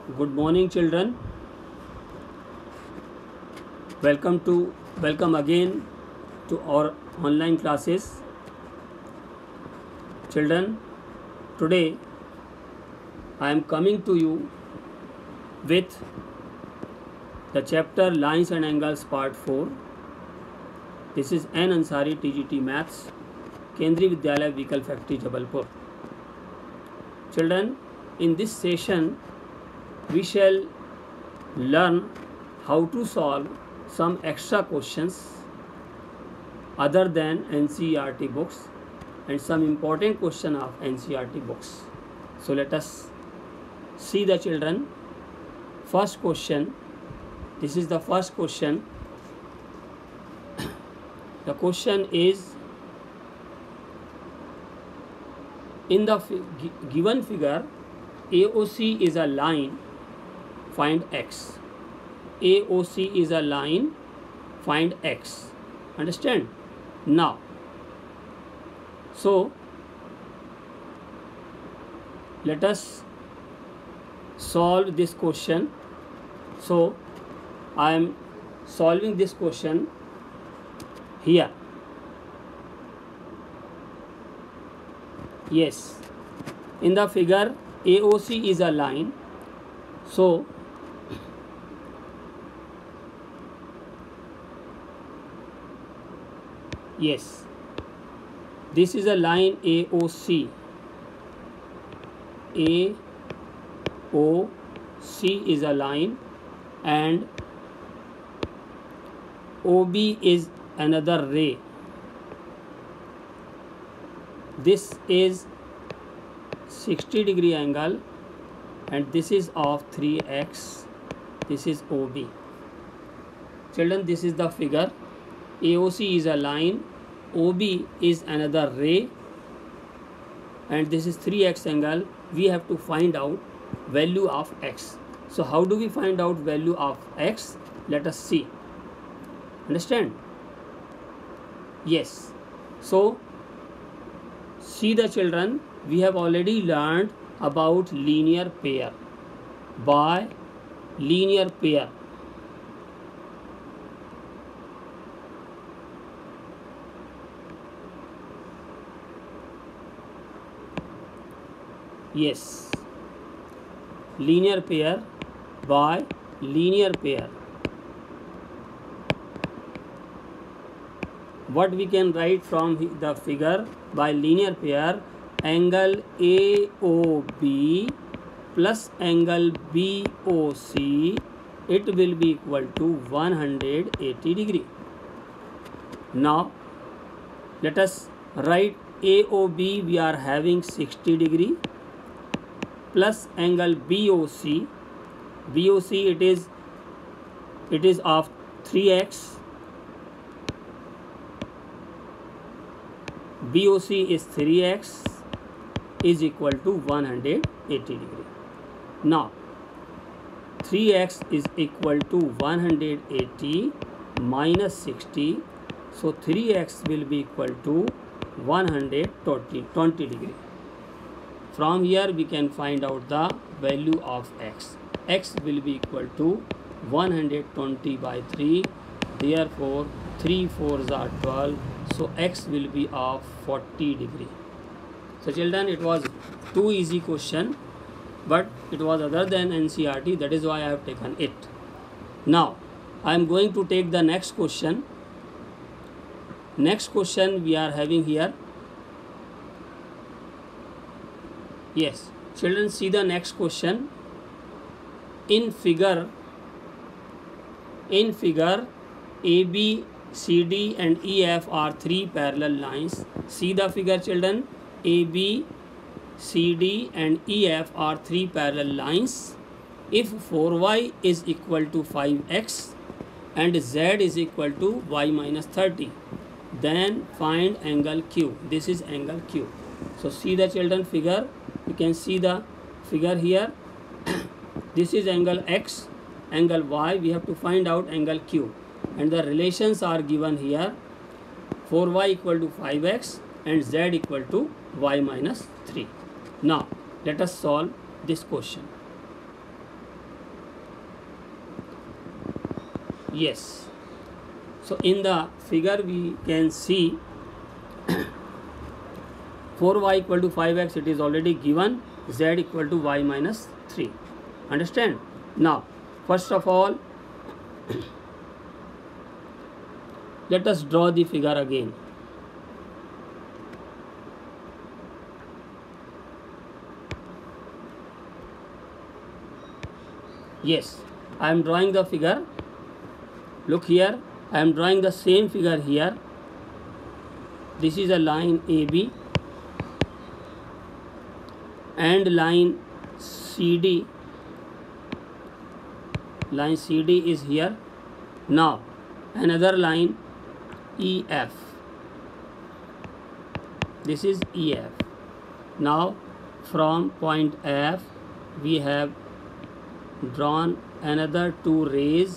Good morning, children. Welcome again to our online classes. Children, today I am coming to you with the chapter Lines and Angles Part 4. This is N. Ansari TGT Maths, Kendriya Vidyalaya Vehicle Factory, Jabalpur. Children, in this session we shall learn how to solve some extra questions other than NCERT books and some important question of NCERT books. So let us see the children. First question. This is the first question. The question is, in the given figure, AOC is a line, find x. AOC is a line, find x. Understand? Now, so let us solve this question. So I am solving this question here. Yes, in the figure AOC is a line. So yes, this is a line AOC. AOC is a line and OB is another ray. This is 60-degree angle and this is of 3x. This is OB. Children, this is the figure. AOC is a line, OB is another ray, and this is 3x angle. We have to find out value of x. So how do we find out value of x? Let us see. Understand? Yes. So see the children, we have already learned about linear pair. By linear pair, yes, linear pair, by linear pair. What we can write from the figure by linear pair? Angle AOB plus angle BOC, it will be equal to 180 degree. Now let us write AOB, we are having 60 degree, plus angle BOC. BOC it is of 3x. BOC is 3x is equal to 180 degree. Now 3x is equal to 180 minus 60. So 3x will be equal to 120 degree. From here we can find out the value of x. X will be equal to 120 by 3. Therefore 3 4s are 12. So x will be of 40 degree. So children, it was too easy question, but it was other than NCERT. That is why I have taken it. Now I am going to take the next question. Next question we are having here. Yes, children, see the next question. In figure AB, CD and EF are three parallel lines. See the figure, children. AB, CD and EF are three parallel lines. If 4y is equal to 5x and z is equal to y minus 30, then find angle Q. This is angle Q. So see the children figure. You can see the figure here. This is angle X, angle Y. We have to find out angle Q. And the relations are given here. 4y equal to 5x and z equal to y minus 3. Now let us solve this question. Yes. So in the figure we can see 4y equal to 5x, it is already given. Z equal to y minus 3. Understand? Now first of all let us draw the figure again. Yes, I am drawing the figure. Look here, I am drawing the same figure here. This is a line AB and line CD. Line CD is here. Now another line EF. This is EF. Now from point F we have drawn another two rays.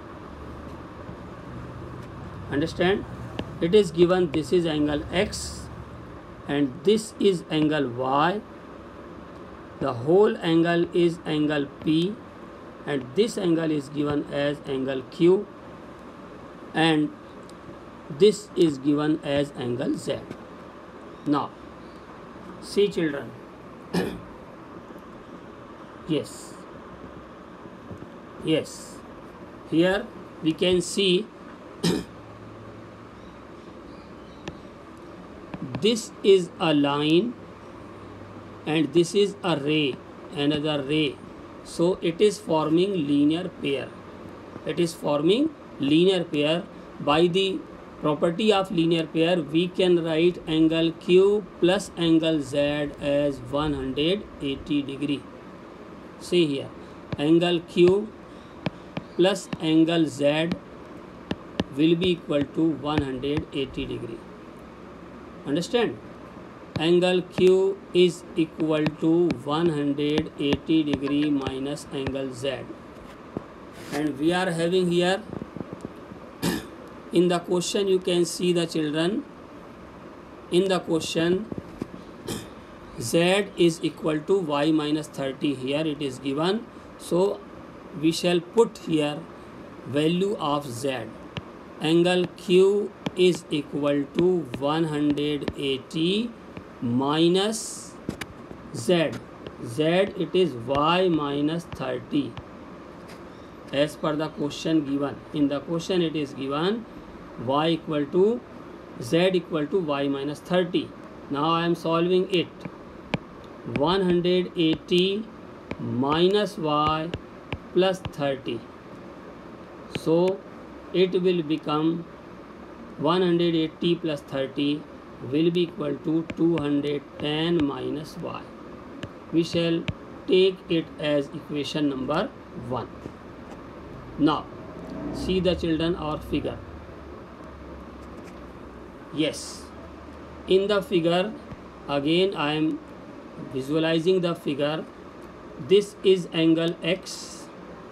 Understand? It is given this is angle X and this is angle Y. The whole angle is angle P and this angle is given as angle Q and this is given as angle Z. Now see children. Yes, here we can see this is a line and this is a ray, another ray. So it is forming linear pair. It is forming linear pair. By the property of linear pair we can write angle Q plus angle Z as 180 degree. See here, angle Q plus angle Z will be equal to 180 degree. Understand? Angle Q is equal to 180 degree minus angle Z. And we are having here in the question, you can see the children, in the question Z is equal to y minus 30. Here it is given. So we shall put here value of Z. Angle Q is equal to 180 minus Z. Z it is y minus 30 as per the question given. In the question it is given y equal to Z equal to y minus 30. Now I am solving it. 180 minus y plus 30. So it will become 180 plus 30 will be equal to 210 minus y. We shall take it as equation number 1. Now see the children our figure. Yes, in the figure again I am visualizing the figure. This is angle X.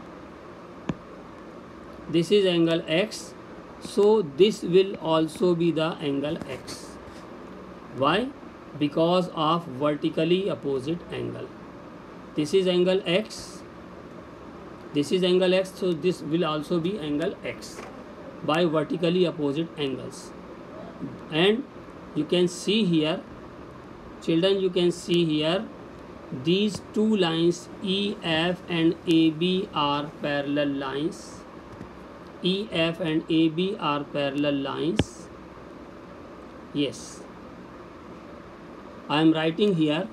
This is angle X. So this will also be the angle X. Why? Because of vertically opposite angle. This is angle X. This is angle X. So this will also be angle X by vertically opposite angles. And you can see here, children, you can see here these two lines EF and AB are parallel lines. EF and AB are parallel lines. Yes, I am writing here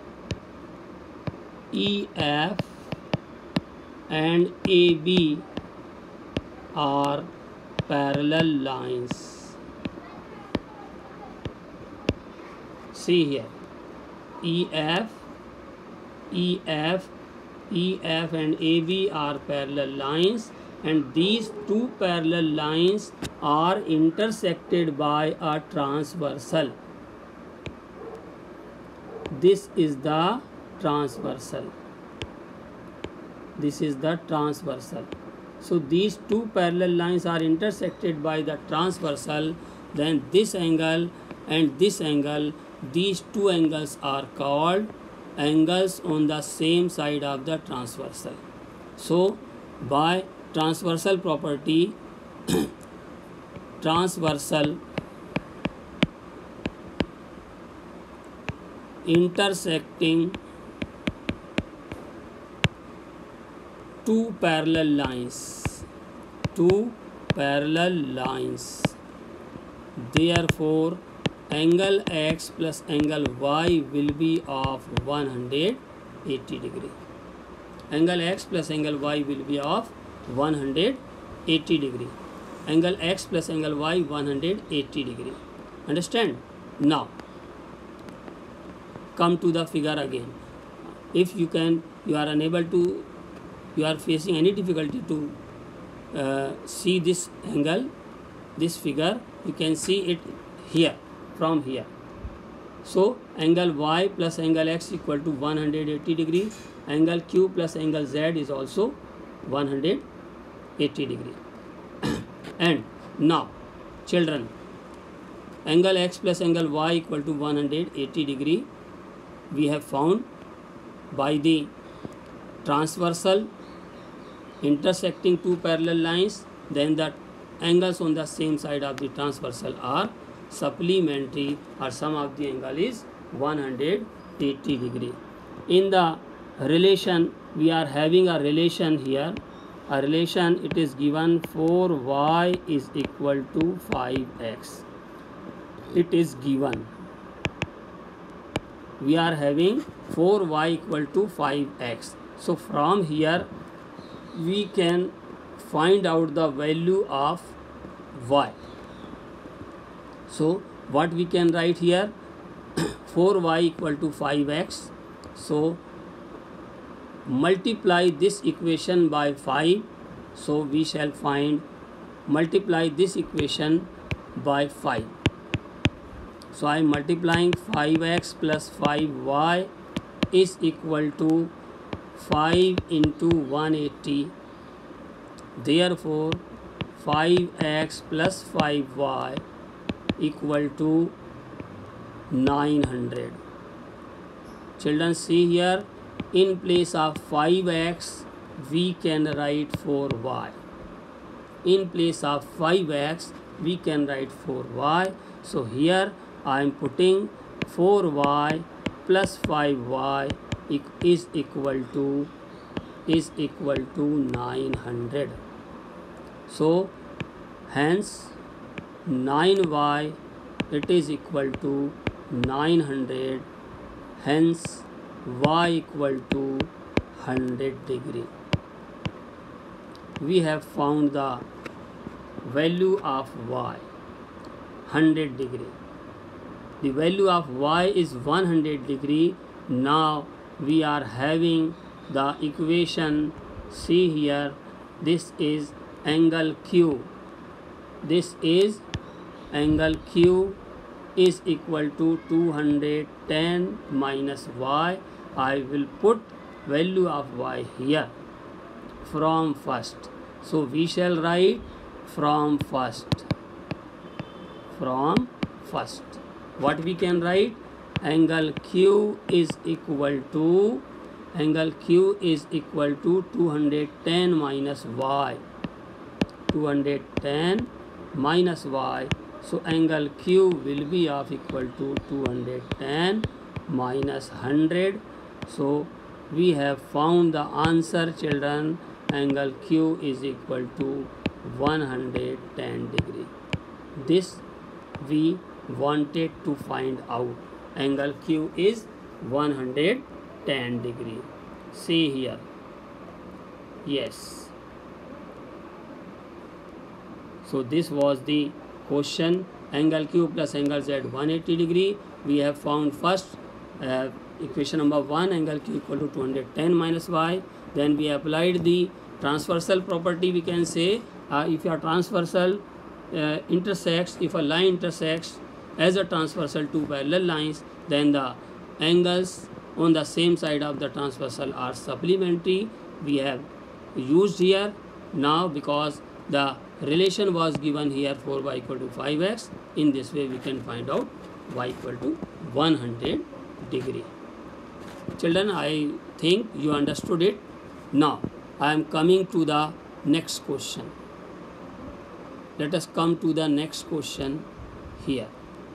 EF and AB are parallel lines. See here, EF and AB are parallel lines, and these two parallel lines are intersected by a transversal. This is the transversal. This is the transversal. So these two parallel lines are intersected by the transversal. Then this angle and this angle, these two angles are called angles on the same side of the transversal. So by transversal property transversal intersecting two parallel lines. Therefore, angle x plus angle y will be of 180 degree. Angle x plus angle y will be of 180 degree. Angle x plus angle y 180 degree. Understand? Now, come to the figure again. If you are unable to, you are facing any difficulty to see this angle, this figure, you can see it here, from here. So angle y plus angle x equal to 180 degree. Angle q plus angle z is also 180 degree. And now, children, angle x plus angle y equal to 180 degree we have found by the transversal intersecting two parallel lines. Then the angles on the same side of the transversal are supplementary, or sum of the angle is 180 degree. In the relation, we are having a relation here. A relation, it is given 4y is equal to 5x. It is given. We are having 4y equal to 5x. So from here we can find out the value of y. So what we can write here? 4y equal to 5x. So multiply this equation by 5. So we shall find, multiply this equation by 5. So I am multiplying 5x plus 5y is equal to 5 into 180. Therefore 5x plus 5y equal to 900. Children, see here, in place of 5x we can write 4y. In place of 5x we can write 4y. So here I am putting 4y plus 5y is equal to 900. So hence 9y it is equal to 900. Hence y equal to 100 degree. We have found the value of y, 100 degree. The value of y is 100 degree. Now we are having the equation. See here, this is angle q. This is angle q is equal to 210 minus y. I will put value of y here from first. So we shall write from first. From first. What we can write? Angle q is equal to 210 minus y. 210 minus y. So angle q will be of equal to 210 minus 100. So we have found the answer, children. Angle q is equal to 110 degree. This we wanted to find out. Angle q is 110 degree. See here. Yes. So this was the question. Angle q plus angle z 180 degree. We have found first equation number 1, angle q equal to 210 minus y. Then we applied the transversal property. We can say if your transversal intersects, if a line intersects as a transversal two parallel lines, then the angles on the same side of the transversal are supplementary. We have used here. Now because the relation was given here, 4y equal to 5x, in this way we can find out y equal to 100 degree. Children, I think you understood it. Now I am coming to the next question. let us come to the next question here.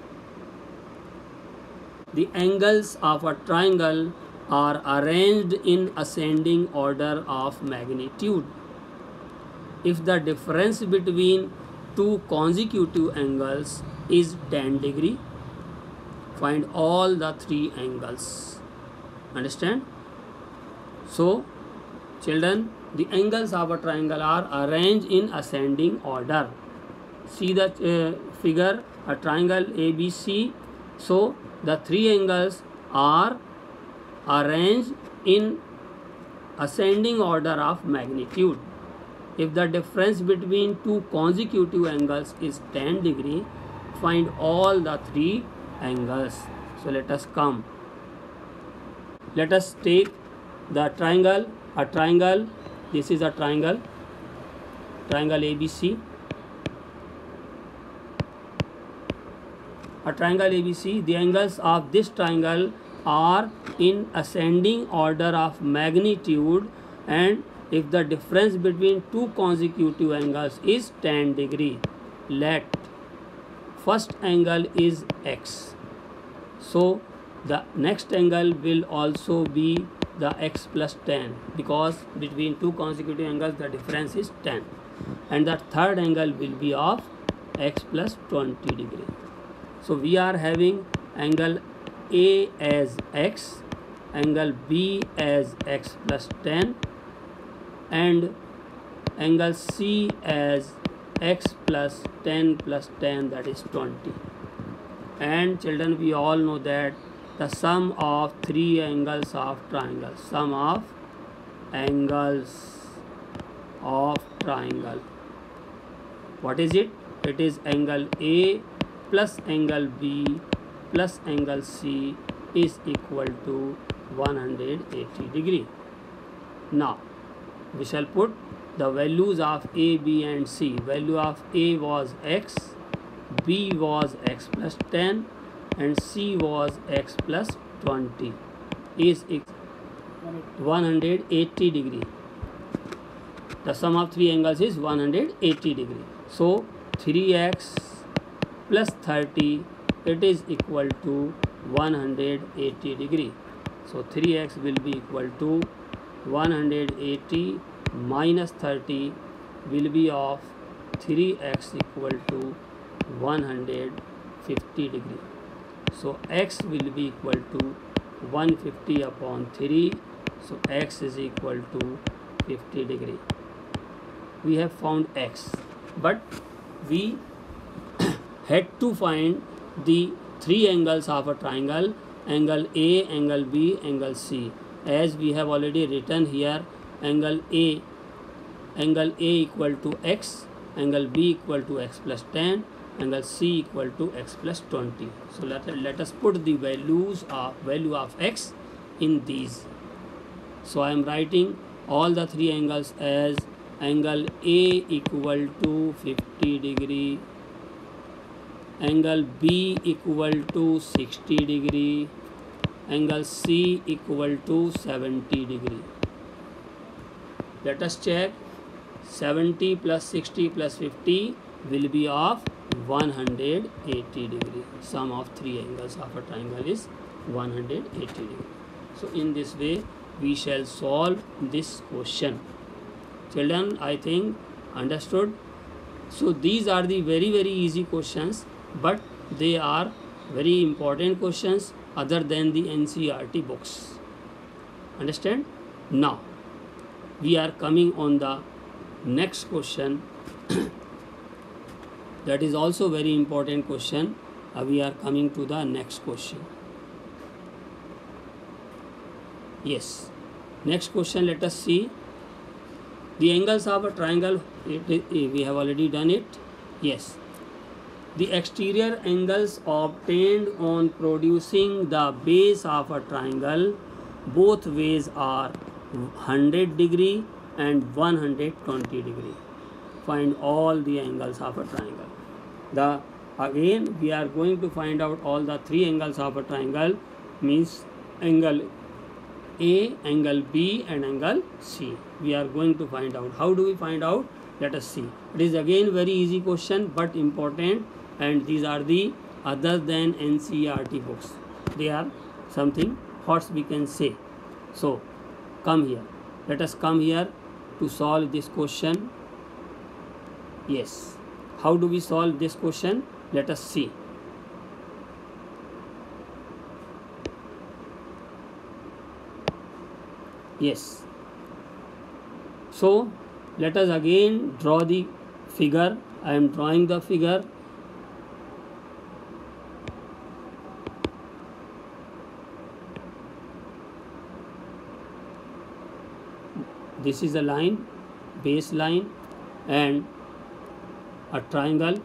The angles of a triangle are arranged in ascending order of magnitude. If the difference between two consecutive angles is 10 degree, find all the three angles. Understand? So, children, the angles of a triangle are arranged in ascending order. See the figure, a triangle ABC. So, the three angles are arranged in ascending order of magnitude. If the difference between two consecutive angles is 10 degree, find all the three angles. So let us come. Let us take the triangle, a triangle. This is a triangle, triangle ABC. A triangle ABC, the angles of this triangle are in ascending order of magnitude, and if the difference between two consecutive angles is 10 degree, let first angle is x. So the next angle will also be the x plus 10, because between two consecutive angles the difference is 10, and the third angle will be of x plus 20 degree. So we are having angle A as x, angle B as x plus 10, and angle C as x plus 10 plus 10, that is 20. And children, we all know that the sum of three angles of triangle, sum of angles of triangle, what is it? It is angle A plus angle B plus angle C is equal to 180 degree. Now we shall put the values of A, B and C. Value of A was x, B was x plus 10 and C was x plus 20 is 180 degree. The sum of three angles is 180 degree. So 3x plus 30, it is equal to 180 degree. So 3x will be equal to 180 minus 30 will be of 3x equal to 150 degree. So x will be equal to 150 upon 3. So x is equal to 50 degree. We have found x, but we had to find the three angles of a triangle, angle A, angle B, angle C. As we have already written here, angle A equal to x, angle B equal to x plus 10, angle C equal to x plus 20. So let us put the value of x in these. So I am writing all the three angles as angle A equal to 50 degree, angle B equal to 60 degree, angle C equal to 70 degree. Let us check. 70 plus 60 plus 50 will be of 180 degree. Sum of three angles of a triangle is 180 degree. So in this way we shall solve this question. Children, I think understood. So these are the very easy questions, but they are very important questions other than the NCERT books. Understand? Now we are coming on the next question. That is also very important question. We are coming to the next question. Yes, next question, let us see. The angles of a triangle, we have already done it. Yes, the exterior angles obtained on producing the base of a triangle, both ways are 100 degree and 120 degree. Find all the angles of a triangle. Again we are going to find out all the three angles of a triangle, means angle A, angle B and angle C. We are going to find out. How do we find out? Let us see. It is again very easy question but important, and these are the other than NCERT books. They are something what we can say. So come here. Let us come here to solve this question. Yes. How do we solve this question? Let us see. Yes. So let us again draw the figure. I am drawing the figure. This is a line, baseline, and a triangle.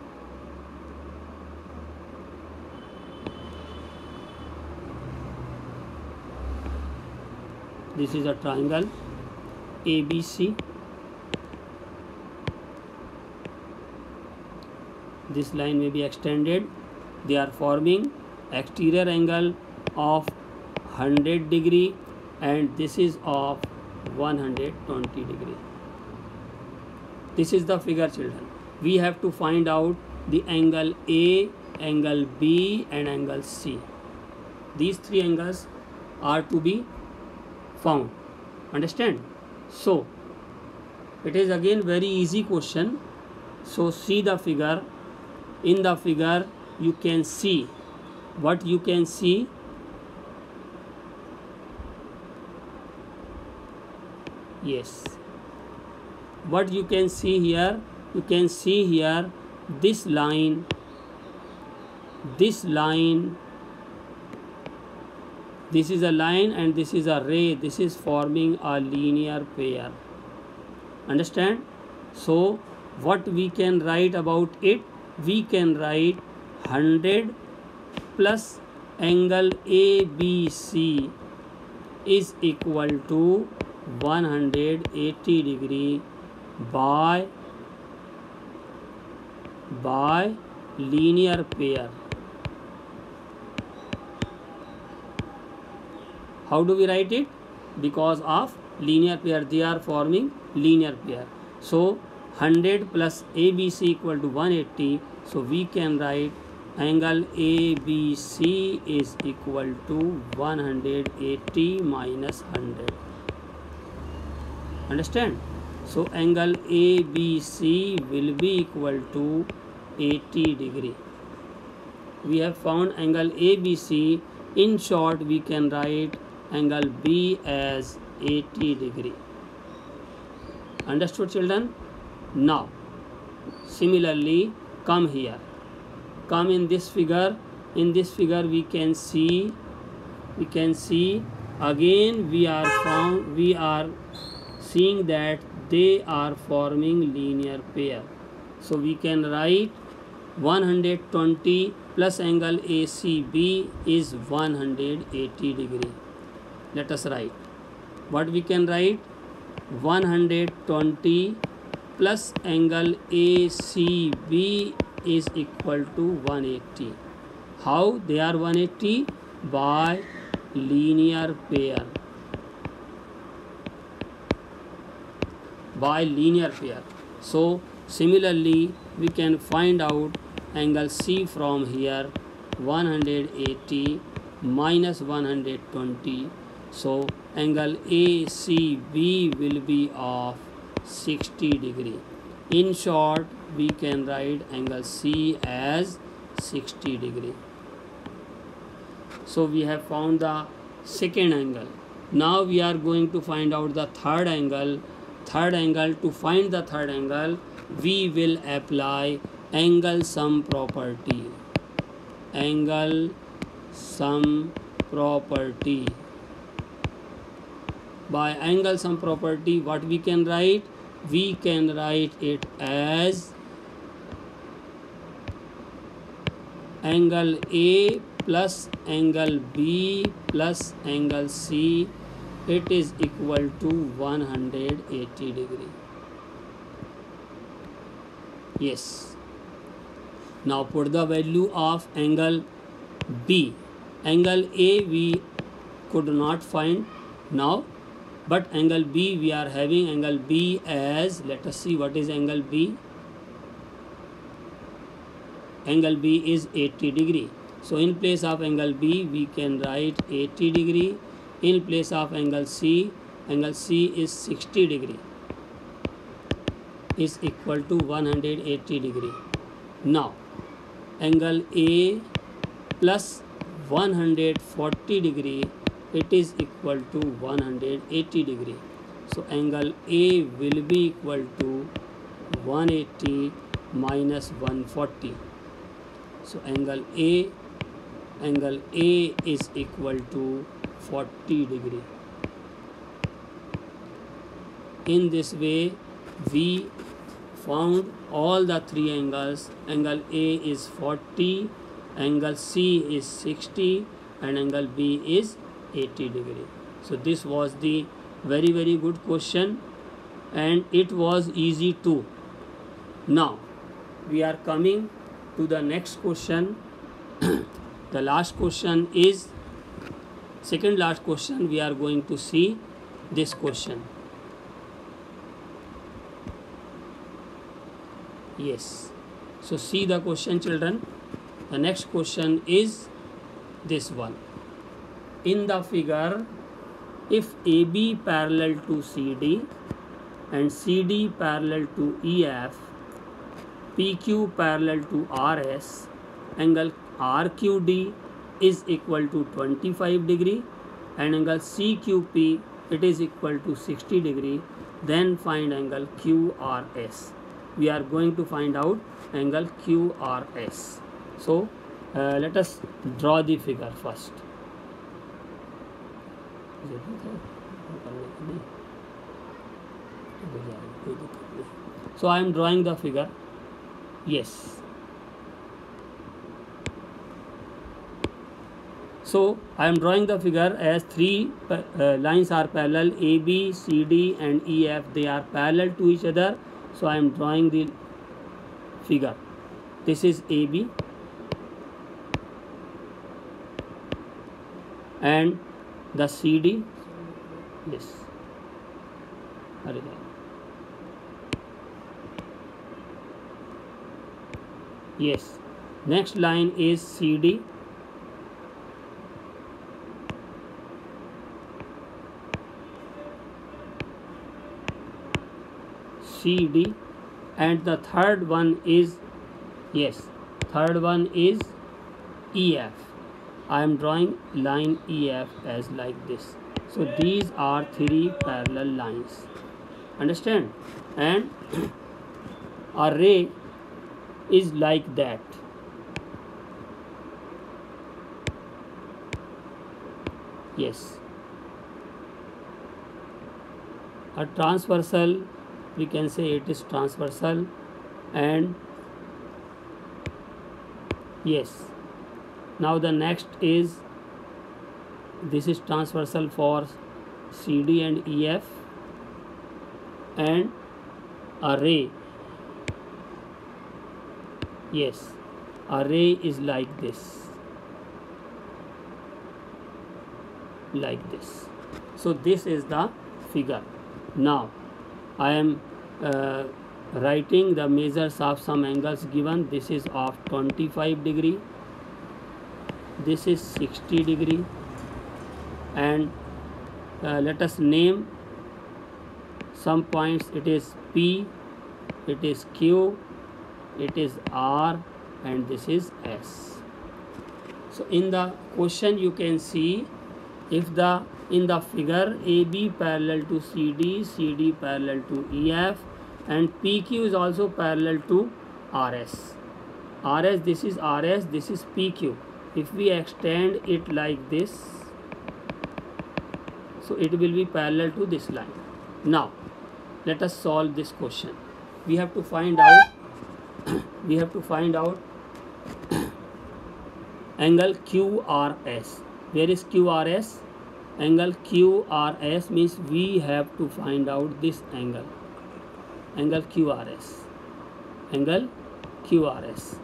This is a triangle ABC. This line may be extended. They are forming exterior angle of 100 degree, and this is of 120 degree. This is the figure, children. We have to find out the angle A, angle B, and angle C. These three angles are to be found. Understand? So it is again very easy question. So see the figure. In the figure you can see what you can see. Yes, what you can see here, you can see here this line, this is a line, and this is a ray. This is forming a linear pair. Understand? So what we can write about it? We can write 100 plus angle ABC is equal to 180 degree by linear pair. How do we write it? Because of linear pair, they are forming linear pair. So 100 plus ABC equal to 180. So we can write angle ABC is equal to 180 minus 100. Understand? So angle ABC will be equal to 80 degree. We have found angle ABC. In short, we can write angle B as 80 degree. Understood, children? Now similarly come here, come in this figure. In this figure we can see again we are seeing that they are forming linear pair. So we can write 120 plus angle ACB is 180 degree. Let us write. What we can write? 120 plus angle ACB is equal to 180. How they are 180? By linear pair. By linear pair. So similarly we can find out angle C from here, 180 minus 120. So angle ACB will be of 60 degree. In short, we can write angle C as 60 degree. So we have found the second angle. Now we are going to find out the third angle. To find the third angle, we will apply angle sum property. Angle sum property. By angle sum property, what we can write? We can write it as angle A plus angle B plus angle C. It is equal to 180 degree. Yes. Now put the value of angle B. Angle A we could not find. Now but angle B, we are having angle B as, let us see what is angle B. Angle B is 80 degree. So in place of angle B, we can write 80 degree. In place of angle C is 60 degree, is equal to 180 degree. Now angle A plus 140 degree, it is equal to 180 degree. So angle A will be equal to 180 minus 140. So angle A is equal to 40 degree. In this way we found all the three angles. Angle A is 40, angle C is 60, and angle B is 80 degree. So this was the very good question, and it was easy too. Now we are coming to the next question. The last question is second last question. We are going to see this question. Yes, so see the question, children. The next question is this one. In the figure, if AB parallel to CD and CD parallel to EF, PQ parallel to RS, angle RQD is equal to 25 degree, and angle CQP, it is equal to 60 degree, then find angle QRS. We are going to find out angle QRS. So let us draw the figure first. So I am drawing the figure. Yes. So I am drawing the figure as three lines are parallel, AB, CD and EF. They are parallel to each other. So I am drawing the figure. This is AB and the CD. Yes. Yes. Next line is CD. CD, and the third one is, yes, third one is EF. I am drawing line EF as like this. So these are three parallel lines. Understand? And a ray is like that. Yes. A transversal, we can say it is transversal, and yes. Now the next is, this is transversal for CD and EF, and a ray. Yes, a ray is like this. Like this. So this is the figure. Now I am writing the measures of some angles given. This is of 25 degree, this is 60 degree, and let us name some points. It is P, it is Q, it is R, and this is S. So in the question you can see, if in the figure AB parallel to CD, CD parallel to EF, and PQ is also parallel to RS. RS, this is RS, this is PQ. If we extend it like this, so it will be parallel to this line. Now let us solve this question. We have to find out angle QRS. Where is QRS? Angle QRS means we have to find out this angle. Angle QRS. Angle QRS.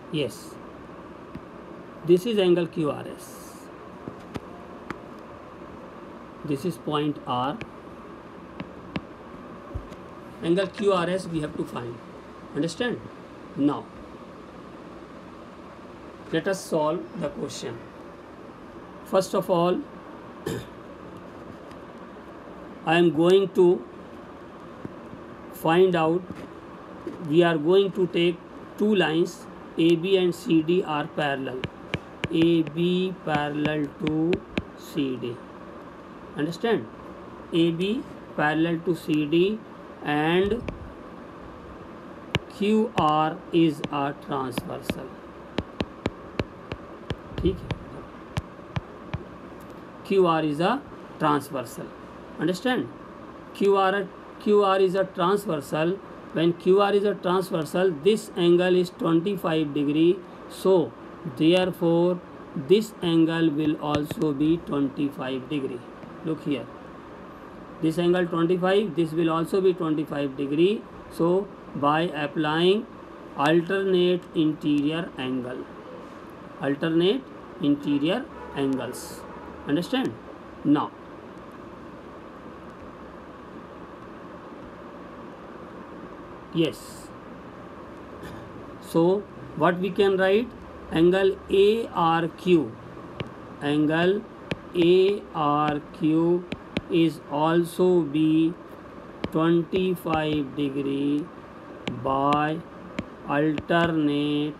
Yes, this is angle QRS. This is point R. Angle QRS we have to find. Understand? Now, let us solve the question. First of all, I am going to find out, we are going to take two lines, AB and CD are parallel. AB parallel to CD. Understand? AB parallel to CD and QR is a transversal. ठीक है, QR is a transversal. Understand? QR is a transversal. When QR is a transversal, this angle is 25 degree. So therefore this angle will also be 25 degree. Look here. This angle 25, this will also be 25 degree. So by applying alternate interior angle. Alternate interior angles. Understand? Now, yes. So what we can write? Angle ARQ. Angle ARQ is also be 25 degree by alternate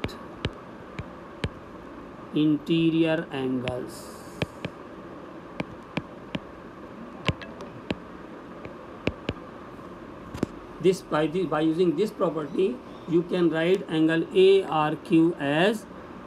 interior angles. This by using this property, you can write angle ARQ as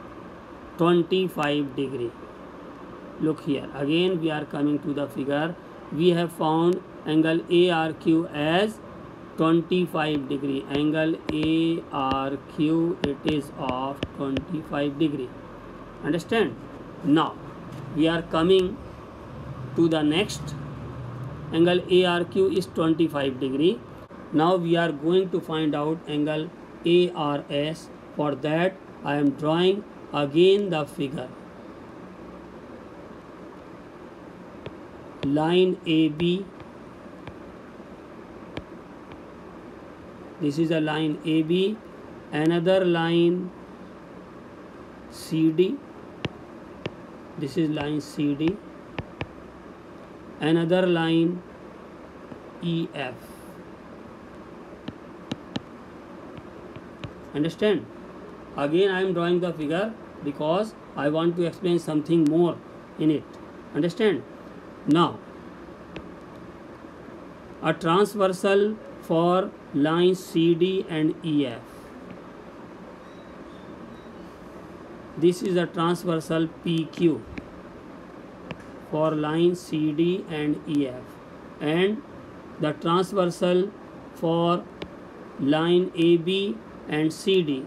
25 degree. Look here, again we are coming to the figure. We have found angle ARQ as 25 degree. Angle ARQ, it is of 25 degree. Understand? Now we are coming to the next. Angle ARQ is 25 degree. Now we are going to find out angle ARS. For that I am drawing again the figure. Line AB. This is a line AB. Another line CD. This is line CD. Another line EF. Understand? Again I am drawing the figure because I want to explain something more in it. Understand? Now, a transversal for lines CD and EF. This is a transversal PQ for lines CD and EF, and the transversal for line AB and CD.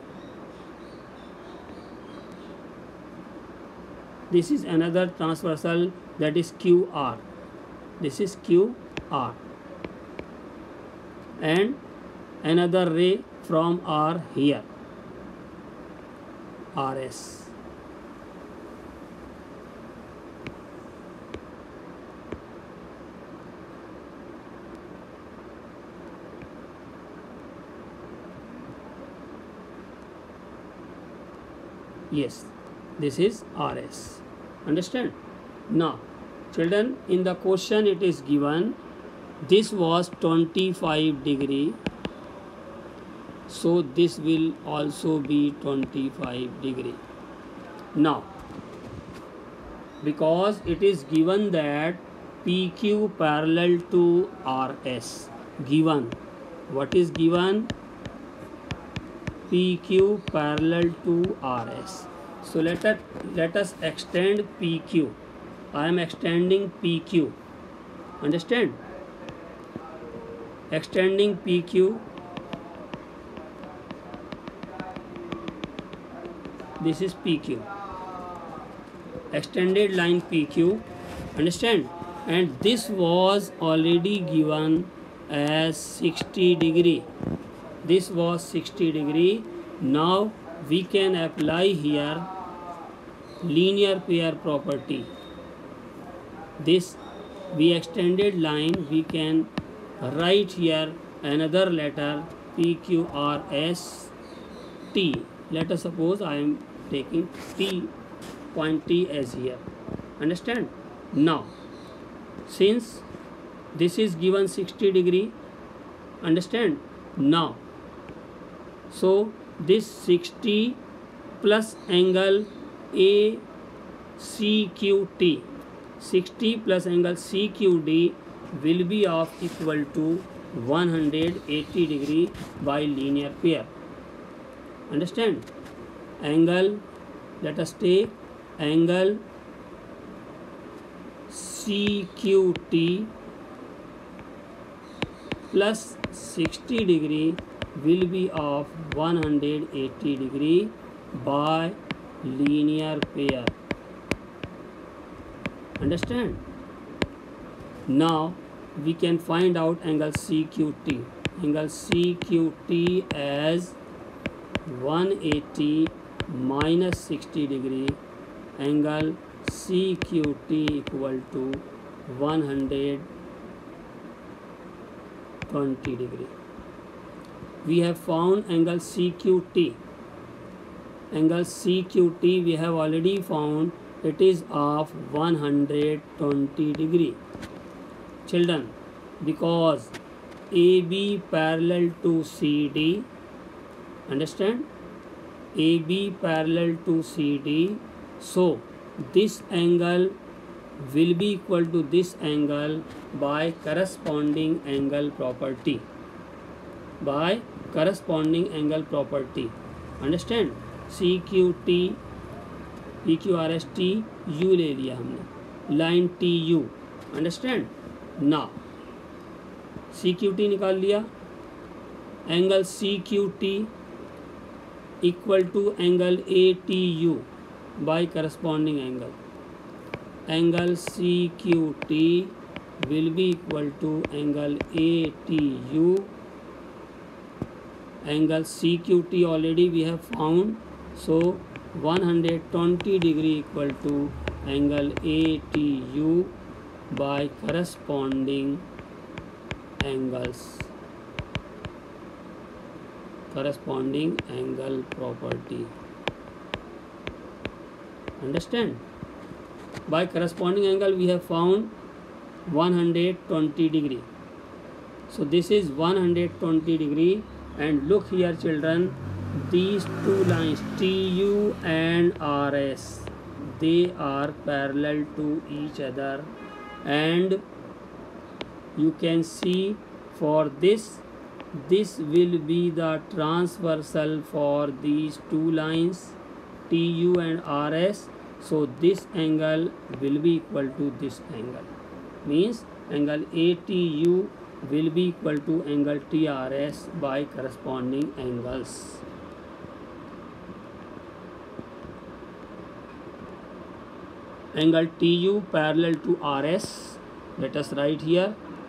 This is another transversal, that is QR. This is QR. And another ray from R here, RS. Yes, this is RS. Understand? Now, children, in the question it is given, this was 25 degree. So this will also be 25 degree. Now, because it is given that PQ parallel to RS, given, what is given? PQ parallel to RS. So let us extend PQ. I am extending PQ. Understand? Extending PQ. This is PQ. Extended line PQ. Understand? And this was already given as 60 degree. This was 60 degree. Now we can apply here linear pair property. This we extended line, we can write here another letter P Q R S T. Let us suppose I am taking T, point T as here. Understand? Now since this is given 60 degree, understand? Now so this 60 plus angle ACQT, 60 plus angle CQD will be of equal to 180 degree by linear pair. Understand? Angle, let us take angle CQT plus 60 degree will be of 180 degree by linear pair. Understand? Now we can find out angle CQT. Angle CQT as 180 minus 60 degree. Angle CQT equal to 120 degree. We have found angle CQT. Angle CQT we have already found, it is of 120 degree. Children, because AB parallel to CD, understand? AB parallel to CD, so this angle will be equal to this angle by corresponding angle property. By corresponding angle property. Understand? CQT PQRST U ले लिया हमने, line TU. Understand? ना CQT निकाल लिया, angle CQT equal to angle ATU by corresponding angle. Angle CQT will be equal to angle ATU. Angle CQT already we have found, so 120 degree equal to angle ATU by corresponding angles, corresponding angle property. Understand? By corresponding angle we have found 120 degree. So this is 120 degree, and look here children, these two lines TU and RS, they are parallel to each other, and you can see for this will be the transversal for these two lines TU and RS. So this angle will be equal to this angle, means angle ATU will be equal to angle TRS by corresponding angles. Angle TU parallel to RS, let us write here,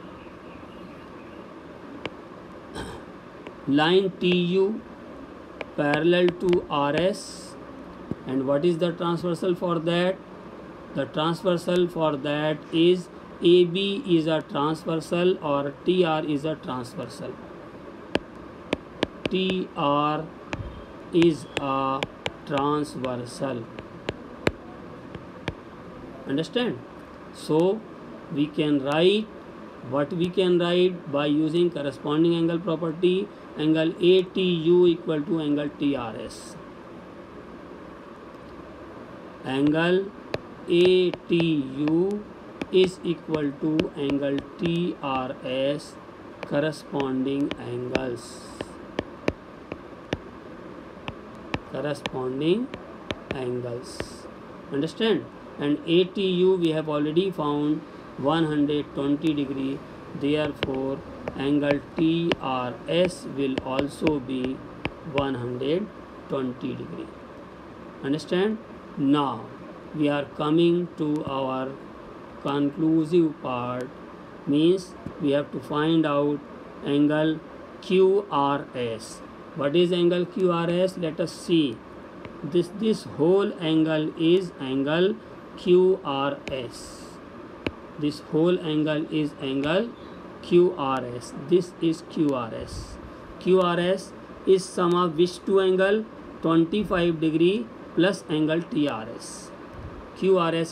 line TU parallel to RS, and what is the transversal for that? The transversal for that is AB is a transversal or TR is a transversal. TR is a transversal. Understand? So we can write what we can write by using corresponding angle property. Angle ATU equal to angle TRS. Angle ATU is equal to angle TRS, corresponding angles. Corresponding angles. Understand? And ATU we have already found 120 degree. Therefore, angle TRS will also be 120 degree. Understand? Now we are coming to our conclusive part, means we have to find out angle QRS. What is angle QRS? Let us see. This whole angle is angle QRS. This whole angle is angle QRS. This is QRS. QRS is sum of which two angle? 25 degree plus angle TRS. QRS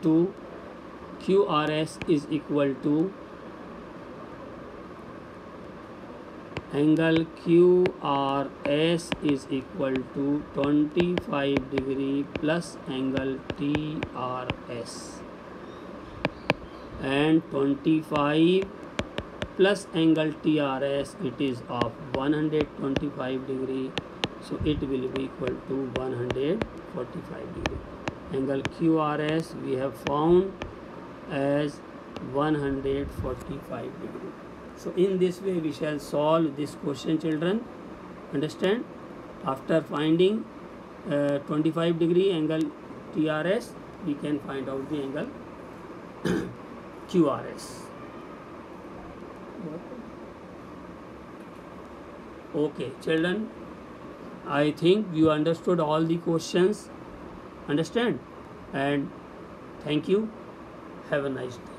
is equal to angle QRS is equal to 25 degree plus angle TRS, and 25 plus angle TRS, it is of 125 degree, so it will be equal to 145 degree. Angle QRS we have found as 145 degree. So in this way we shall solve this question, children. Understand? After finding 25 degree angle TRS, we can find out the angle QRS. Okay, children, I think you understood all the questions. Understand? And thank you. Have a nice day.